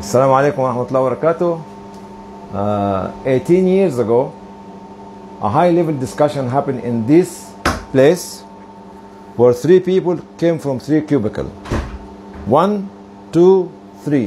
Assalamu alaikum wa rahmatullahi wa barakatuh. 18 years ago, a high-level discussion happened in this place where 3 people came from 3 cubicles. 1, 2, 3.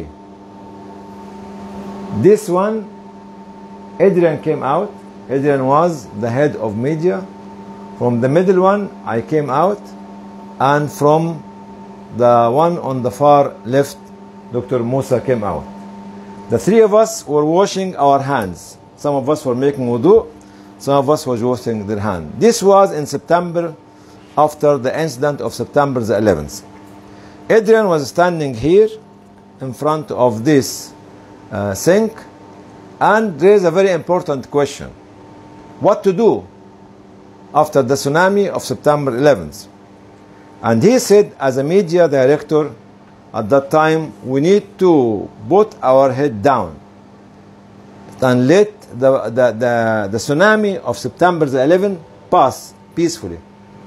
This one, Adrian came out. Adrian was the head of media. From the middle one, I came out. And from the one on the far left, Dr. Musa came out. The 3 of us were washing our hands. Some of us were making wudu. Some of us were washing their hands. This was in September, after the incident of September the 11th. Adrian was standing here in front of this sink and raised a very important question. What to do after the tsunami of September 11th? And he said, as a media director at that time, we need to put our head down and let the tsunami of September 11th pass peacefully.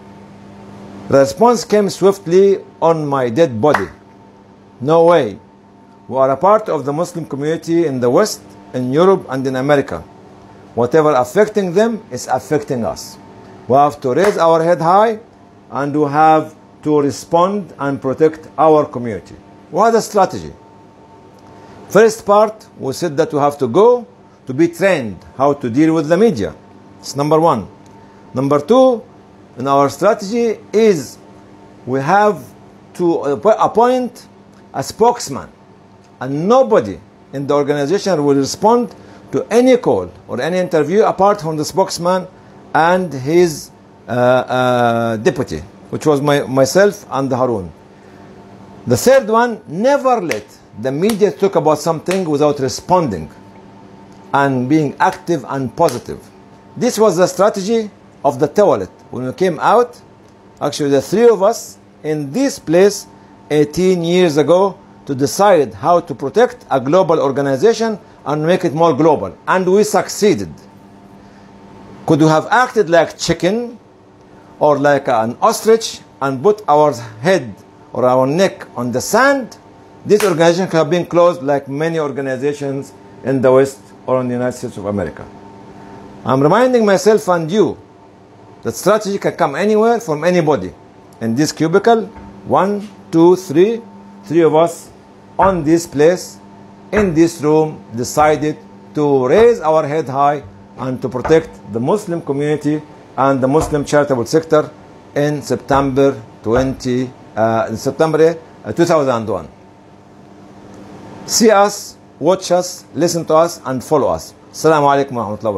The response came swiftly on my dead body. No way. We are a part of the Muslim community in the West, in Europe and in America. Whatever affecting them is affecting us. We have to raise our head high and we have to respond and protect our community. What is the strategy? First part, we said that we have to go to be trained how to deal with the media. It's number 1. Number 2, in our strategy is we have to appoint a spokesman, and nobody in the organization will respond to any call or any interview apart from the spokesman and his deputy, which was myself and Harun. The third one, never let the media talk about something without responding and being active and positive. This was the strategy of the toilet. When we came out, actually the 3 of us in this place 18 years ago to decide how to protect a global organization and make it more global. And we succeeded. Could we have acted like chicken or like an ostrich and put our head or our neck on the sand? This organization could have been closed like many organizations in the West or in the United States of America. I'm reminding myself and you that strategy can come anywhere from anybody. In this cubicle, 1, 2, 3, 3 of us on this place, in this room, decided to raise our head high and to protect the Muslim community and the Muslim charitable sector in September 2001. See us, watch us, listen to us, and follow us. Assalamu alaikum wa rahmatullahi wa barakatuh.